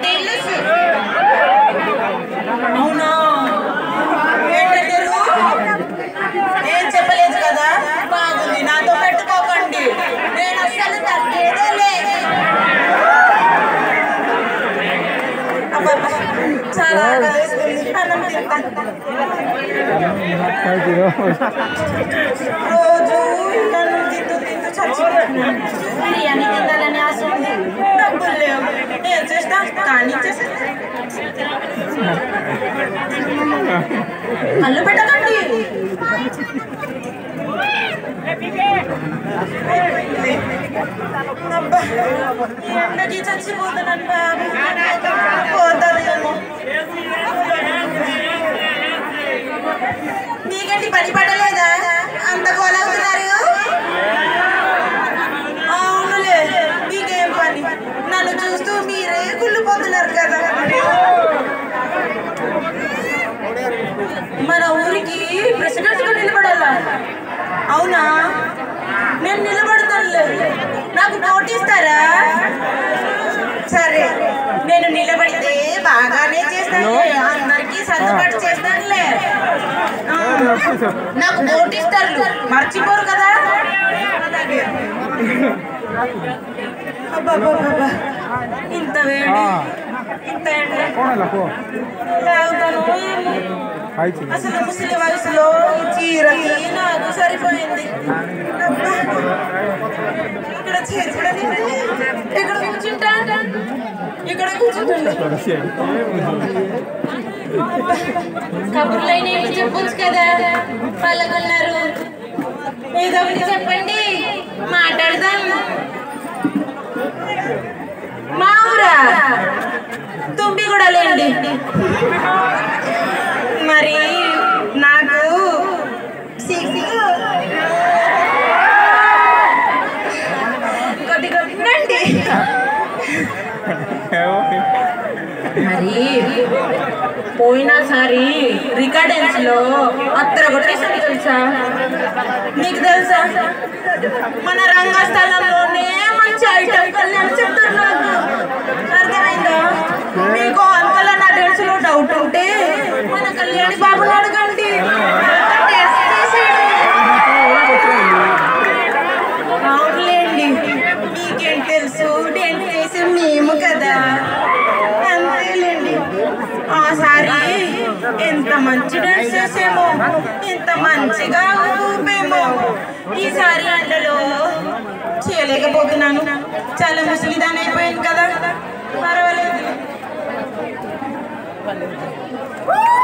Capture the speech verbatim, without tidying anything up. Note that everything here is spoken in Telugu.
తెలుసు. అవునా? ఏంటంటారు? ఏం చెప్పలేదు కదా? బాగుంది, నాతో పెట్టుకోకండి, నేను అస్సలు తగ్గేదేలే. చాలా ఆకలిస్తుంది, అన్నం తింటాను. రోజు అన్నం తింటూ తింటూ చచ్చిపోతున్నాను. బిర్యానీ తినాలని ఆశ ఉంది, డబ్బులు లేవు. ఏం చేస్తా? కానీ కళ్ళు పెట్టకండి. అబ్బా, ఎండకి చచ్చిపోతున్నాను బాబు. పోతానేమో. మీకేంటి పని పడలేదా? అంత కోలవుతున్నారు. అవునులే, మీకేం పని? నన్ను చూస్తూ మీరే కుళ్ళిపోతున్నారు కదా. మన ఊరికి ప్రెసిడెంట్గా నిలబడాలా? అవునా? నేను నిలబడతానులే. నాకు నోటిస్తారా? సరే, నేను నిలబడితే బాగానే చేస్తానులే, అందరికీ సర్దుబాటు చేస్తానులే. నాకు నోటిస్తారు, మర్చిపోరు కదా. అబ్బాబ్బా, ఇంత వేడి, ఇంత ఎండ తాగుతాను ఏమో. అసలు ముసలి వయసులో చీరకి నాకు సరిపోయింది. ఇక్కడ చేతులని ఇక్కడ కూర్చుంటా, ఇక్కడ కూర్చుంటుంది. కబుర్లైన చెప్పొచ్చు కదా, పల్లకున్నారు. ఏదో ఒకటి చెప్పండి, మాట్లాడదాం. మా ఊరా? తుంబి కూడా లేండి. మరి నాకు కొద్ది కొద్దిండి. మరి పోయినసారి రికార్డెన్స్ లో అత్తర కొట్టేసాను తెలుసా? నీకు తెలుసా? మన రంగస్థలంలోనే మంచి ఐటమ్ కళ్యాణ్ చెప్తారు. నాకు అర్థమైందా? మీకు అంతలా నా డ్రెస్ లో డౌట్ ఉంటే మన కళ్యాణి బాబుని అడగండి. అవునులేండి, మీకేం తెలుసు? డ్యాన్స్ చేసి మేము కదా. అంతేలేండి. ఆసారి ఎంత మంచి డ్యాన్స్ చేసామో, ఎంత మంచిగా ఊపేమో. ఈసారి అండలో చేయలేకపోతున్నాను, చాలా ముసలిదాని అయిపోయింది కదా. పర్వాలేదు.